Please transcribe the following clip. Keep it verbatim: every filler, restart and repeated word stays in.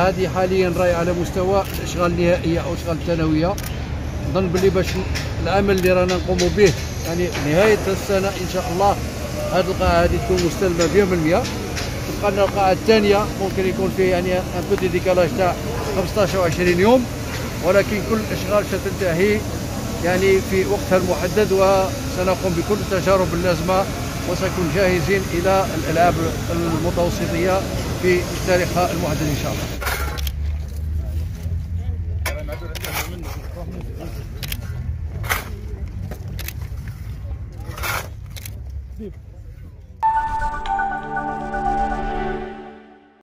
هذه حاليا راهي على مستوى الاشغال النهائيه او الاشغال الثانويه. نظن بلي باش العمل اللي رانا نقوموا به يعني نهايه السنه ان شاء الله هذه القاعه هذه تكون مستلمه مئة بالمئة. تبقى لنا القاعه الثانيه ممكن يكون فيه يعني ان بوتي ديكالاج تاع خمسطاش او عشرين يوم، ولكن كل الاشغال ستنتهي يعني في وقتها المحدد، وسنقوم بكل التجارب اللازمه وسنكون جاهزين الى الالعاب المتوسطيه في تاريخها المحدد ان شاء الله.